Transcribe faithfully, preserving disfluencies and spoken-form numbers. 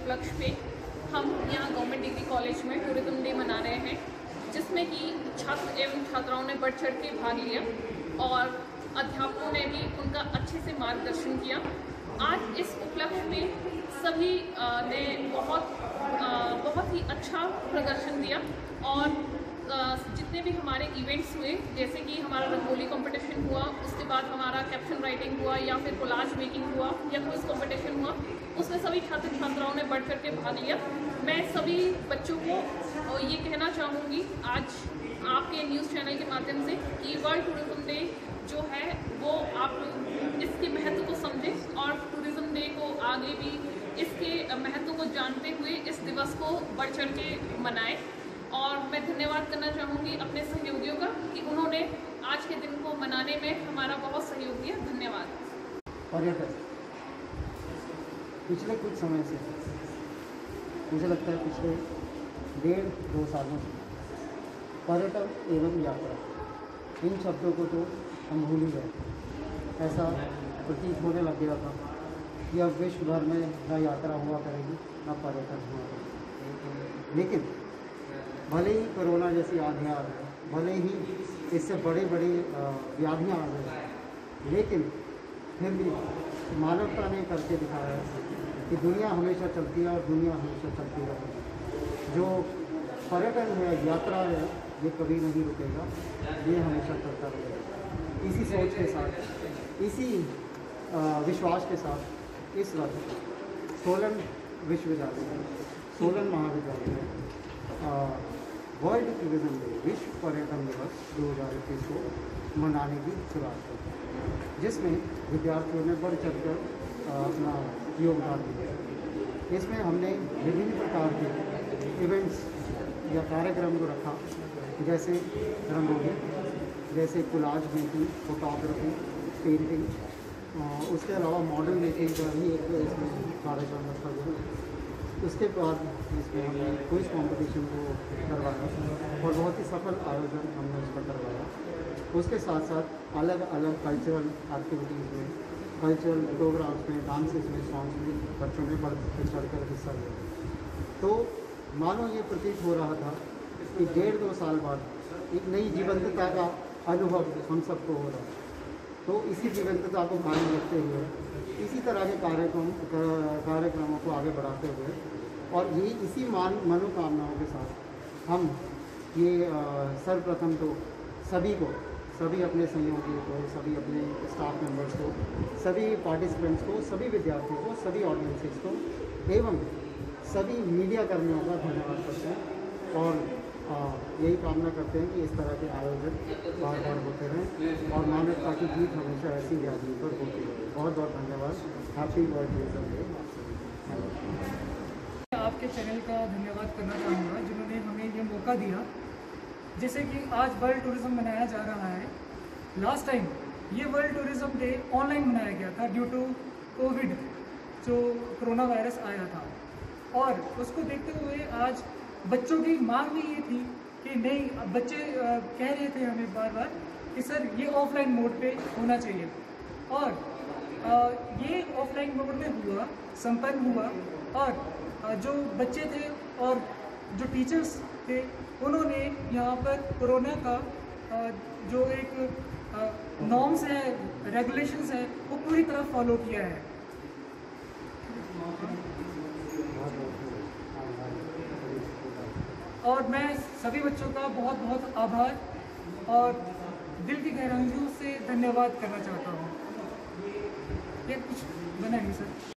उपलक्ष्य पे हम यहाँ गवर्नमेंट डिग्री कॉलेज में टूरिज्म डे मना रहे हैं, जिसमें कि छात्र एवं छात्राओं ने बढ़ चढ़ के भाग लिया और अध्यापकों ने भी उनका अच्छे से मार्गदर्शन किया। आज इस उपलक्ष्य में सभी ने बहुत बहुत ही अच्छा प्रदर्शन दिया और जितने भी हमारे इवेंट्स हुए, जैसे कि हमारा रंगोली कंपटीशन हुआ, उसके बाद हमारा कैप्शन राइटिंग हुआ या फिर कोलाज मेकिंग हुआ या क्विज कंपटीशन हुआ, उसमें सभी छात्र छात्राओं ने बढ़ कर के भाग लिया। मैं सभी बच्चों को ये कहना चाहूँगी आज आपके न्यूज़ चैनल के माध्यम से कि वर्ल्ड टूरिज्म डे जो है वो आप इसके महत्व को समझें और टूरिज्म डे को आगे भी इसके महत्व को जानते हुए इस दिवस को बढ़ चढ़ के मनाएं। और मैं धन्यवाद करना चाहूँगी अपने सहयोगियों का कि उन्होंने आज के दिन को मनाने में हमारा बहुत सहयोग दिया। धन्यवाद। पर्यटन पिछले कुछ समय से, मुझे लगता है पिछले डेढ़ दो सालों से पर्यटन एवं यात्रा, इन शब्दों को तो हम भूल ही गए। ऐसा प्रतीत होने लग गया था कि अब विश्व भर में न यात्रा हुआ करेगी न पर्यटन हुआ करेगी। लेकिन भले ही कोरोना जैसी आंधियाँ आ गई, भले ही इससे बड़ी बड़ी व्याधियाँ आ गई, लेकिन फिर भी मानवता ने करके दिखाया है कि दुनिया हमेशा चलती है और दुनिया हमेशा चलती रहेगी। जो पर्यटन है, यात्रा है, ये कभी नहीं रुकेगा, ये हमेशा चलता रहेगा। इसी सोच के साथ, इसी विश्वास के साथ इस वर्ष सोलन विश्वविद्यालय, सोलन महाविद्यालय में वर्ल्ड टूरिज्म डे, विश्व पर्यटन दिवस दो हज़ार इक्कीस को मनाने की शुरुआत की, जिसमें विद्यार्थियों ने बढ़ चढ़ कर अपना योगदान दिया। इसमें हमने विभिन्न प्रकार के इवेंट्स या कार्यक्रम को रखा, जैसे रंगोली, जैसे कोलाज मेकिंग, फोटोग्राफी, पेंटिंग, उसके अलावा मॉडल मेकिंग का भी एक इसमें कार्यक्रम रखा गया। उसके बाद इसमें हमने क्विज कंपटीशन को करवाया और बहुत ही सफल आयोजन हमने उसका करवाया। उसके साथ साथ अलग अलग कल्चरल एक्टिविटीज़ में, कल्चरल प्रोग्राम्स में, डांसेस में, सॉन्ग्स में बच्चों ने बढ़ चढ़ कर हिस्सा लिया। तो मानो ये प्रतीत हो रहा था कि डेढ़ दो साल बाद एक नई जीवंतता का अनुभव हम सबको हो रहा है। तो इसी जीवंतता को कायम रखते हुए, इसी तरह के कार्यक्रम कार्यक्रमों को आगे बढ़ाते हुए और ये इसी मान मनोकामनाओं के साथ हम ये सर्वप्रथम तो सभी को, सभी अपने सहयोगियों को, सभी अपने स्टाफ मेंबर्स को, सभी पार्टिसिपेंट्स को, सभी विद्यार्थियों को, सभी ऑडियंसेस को एवं सभी मीडिया कर्मियों का धन्यवाद करते हैं और आ, यही कामना करते हैं कि इस तरह के आयोजन बार बार होते रहें और मानवता की जीत हमेशा ऐसी व्याधियों पर होती है। बहुत बहुत धन्यवाद। Happy world tourism day. आपके चैनल का धन्यवाद करना चाहूँगा जिन्होंने हमें ये मौका दिया। जैसे कि आज वर्ल्ड टूरिज्म मनाया जा रहा है, लास्ट टाइम ये वर्ल्ड टूरिज्म डे ऑनलाइन मनाया गया था ड्यू टू कोविड, जो कोरोना वायरस आया था, और उसको देखते हुए आज बच्चों की मांग भी ये थी कि नहीं, बच्चे कह रहे थे हमें बार बार कि सर ये ऑफलाइन मोड पे होना चाहिए, और ये ऑफलाइन मोड में हुआ, संपन्न हुआ। और जो बच्चे थे और जो टीचर्स थे, उन्होंने यहाँ पर कोरोना का जो एक नॉर्म्स है, रेगुलेशंस है, वो पूरी तरह फॉलो किया है। और मैं सभी बच्चों का बहुत बहुत आभार और दिल की गहराइयों से धन्यवाद करना चाहता हूँ। ये कुछ बना नहीं सर।